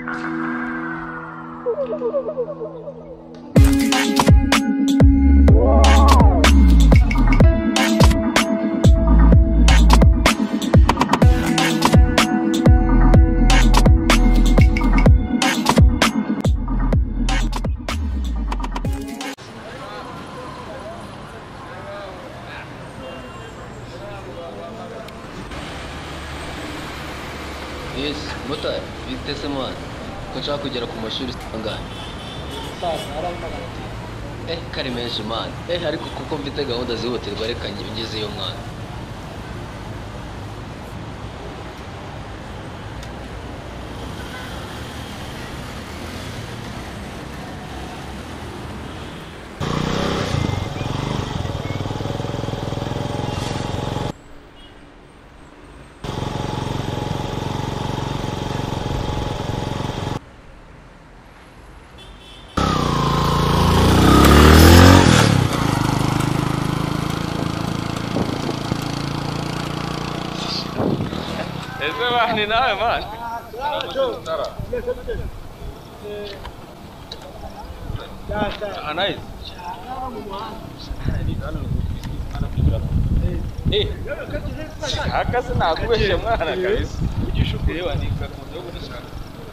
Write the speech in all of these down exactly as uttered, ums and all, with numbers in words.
Yes, motari, bitese mwana. Ko nshaka kugera ku mashuri angahe? Sasa aramagana. Eh, kari menshi mwana. Eh, ariko kuko mfite gahunda zihutirwa reka ngezeyo mwana. Ese va ni nada más. Anais. Eh. Haka sana kubeshe mwana kabisa. Ujishukuye wanika ku ndogo n'ishaka.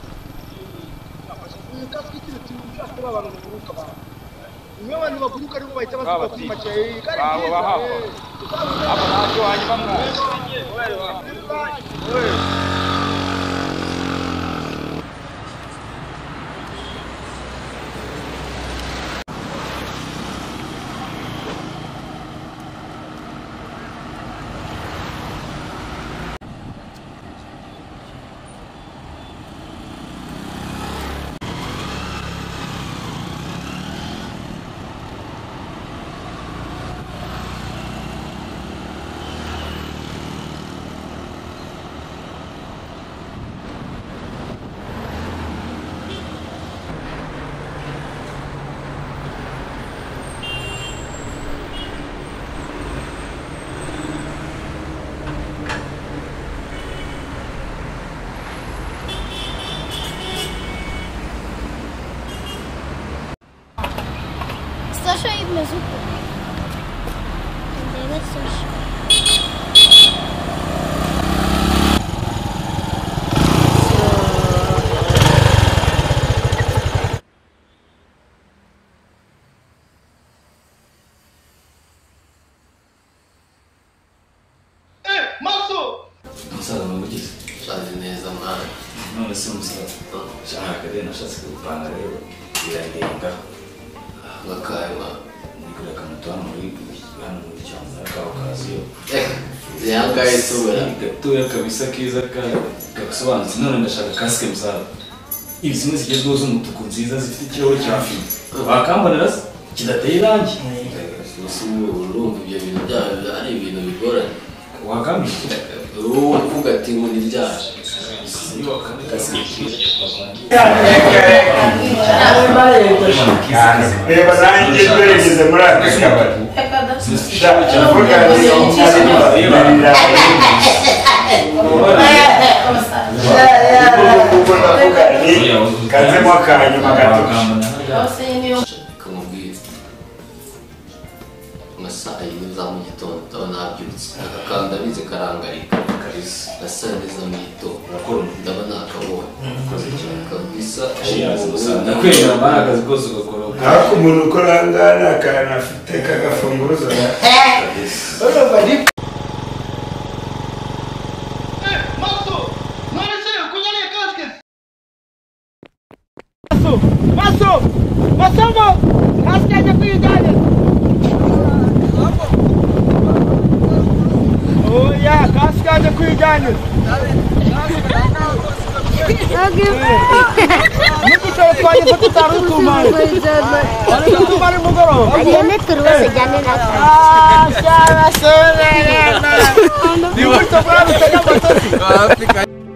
Kafikiri tunashaka abantu baguruka ba. Niwe abantu baguruka ariko bahita basuka ku machayi. Babo bahaho. Aba nacho hanyuma mwana. Саша и на зуб. Привет, Саша. Eh, Maso! Musaza mugize. Shazi neza mwana. None se musaza. Shaka kade nashatse kupanga rero. Iragenga. Bakaye mwana. Nikora kamuto hano muri hano muri cyangwa kawo kaziyo. Eh, ziyangaye tubura. Gatoya kabisa kiza ka gasobanutse none ndashaka kasike musaza. Ibi zimwe zigezweho z'umutuku nziza zifite ikirahure cya fime. Wakambonera se kidateye irangi. Usubiye urumva ibyo bintu byaje ari ibintu bigoranye. Wakambi. Uwo uvuga ati ngo ni ryaje. Siyo kandi kasike. Reba nanjye twerekeze muri aka kabari. Ndavuga ni kazemo akanyuma gato. Kamubwira. Masaa yine za mu gitondo nabyutse. Akakanda bize karangarika. Nasa neza mu gitondo. Ndabona akabonye. Kabisa. Nakwemera amahagaze rwose ugakora. Ariko umuntu ukora ngana akana afite kagafunguzo. Urumva ni Maso! Masango! Kaskaje kuigane. Oh yeah, kaskaje kuigane. Niki twaye tutari kumana. Ari kumana mugoro. Ayene turwa sejane na. Ah, sara sara. Ni muto bravo, te llamo Tosi.